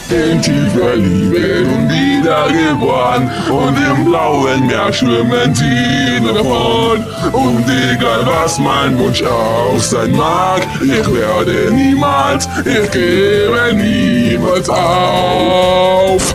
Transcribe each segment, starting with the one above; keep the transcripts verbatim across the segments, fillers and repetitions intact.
in tiefer Liebe nun wiedergeboren, und im blauen Meer schwimmen sie davon. Und egal was mein Wunsch auch sein mag, ich werde niemals, ich gebe niemals auf.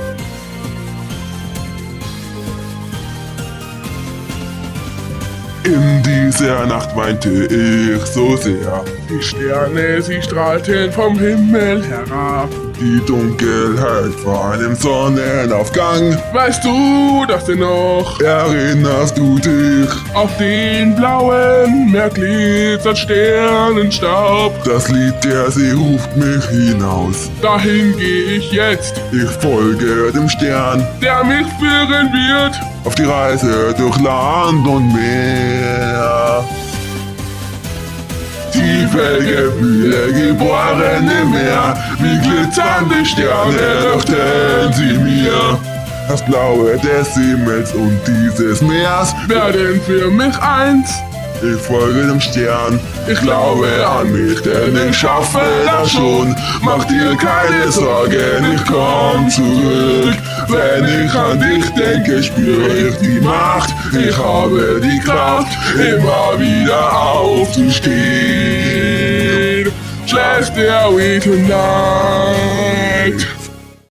In dieser Nacht weinte ich so sehr. Die Sterne, sie strahlten vom Himmel herab. Die Dunkelheit vor einem Sonnenaufgang. Weißt du das denn noch? Erinnerst du dich? Auf den blauen Meer glitzert Sternenstaub. Das Lied der See ruft mich hinaus. Dahin gehe ich jetzt. Ich folge dem Stern, der mich führen wird auf die Reise durch Land und Meer. Tiefe Gefühle geboren im Meer, wie glitzernde Sterne leuchten sie mir. Das Blaue des Himmels und dieses Meers werden für mich eins. Ich folge dem Stern, ich glaube an mich, denn ich schaffe das schon. Mach dir keine Sorgen, ich komm zurück. Wenn ich an dich denke, spüre ich die Macht. Ich habe die Kraft, immer wieder aufzustehen. Just there we tonight.